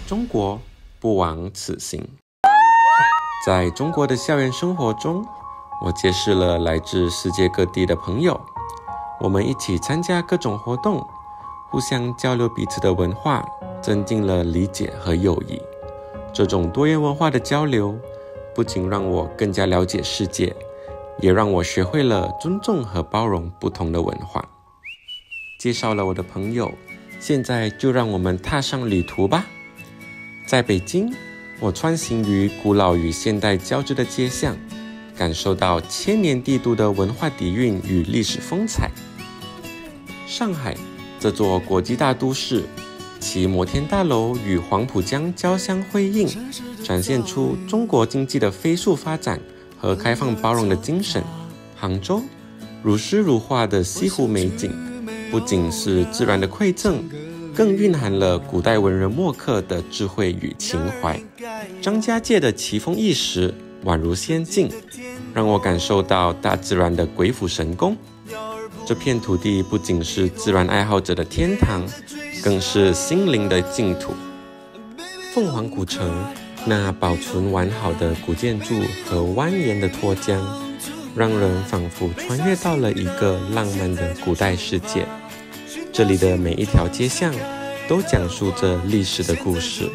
中国不枉此行。在中国的校园生活中，我结识了来自世界各地的朋友，我们一起参加各种活动，互相交流彼此的文化，增进了理解和友谊。这种多元文化的交流，不仅让我更加了解世界，也让我学会了尊重和包容不同的文化。介绍了我的朋友，现在就让我们踏上旅途吧。在北京，我穿行于古老与现代交织的街巷，感受到千年帝都的文化底蕴与历史风采。上海这座国际大都市，其摩天大楼与黄浦江交相辉映，展现出中国经济的飞速发展和开放包容的精神。杭州如诗如画的西湖美景，不仅是自然的馈赠，更蕴含了古代文人墨客的智慧与情怀。张家界的奇峰异石宛如仙境，让我感受到大自然的鬼斧神工。这片土地不仅是自然爱好者的天堂，更是心灵的净土。凤凰古城那保存完好的古建筑和蜿蜒的沱江，让人仿佛穿越到了一个浪漫的古代世界。这里的每一条街巷都讲述着历史的故事。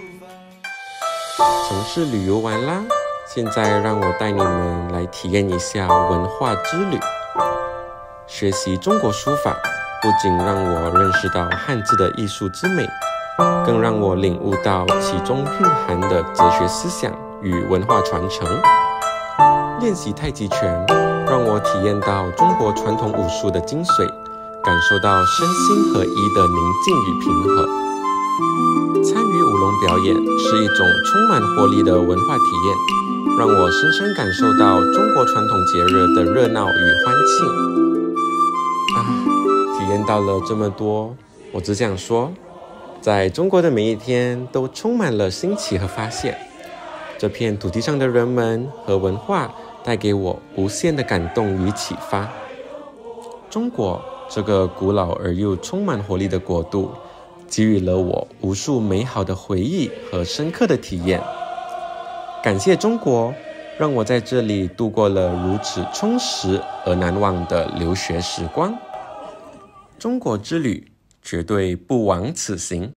城市旅游完啦，现在让我带你们来体验一下文化之旅。学习中国书法，不仅让我认识到汉字的艺术之美，更让我领悟到其中蕴含的哲学思想与文化传承。练习太极拳，让我体验到中国传统武术的精髓，感受到身心合一的宁静与平和。参与舞龙表演是一种充满活力的文化体验，让我深深感受到中国传统节日的热闹与欢庆。体验到了这么多，我只想说，在中国的每一天都充满了新奇和发现。这片土地上的人们和文化带给我无限的感动与启发。中国这个古老而又充满活力的国度，给予了我无数美好的回忆和深刻的体验。感谢中国，让我在这里度过了如此充实而难忘的留学时光。中国之旅绝对不枉此行。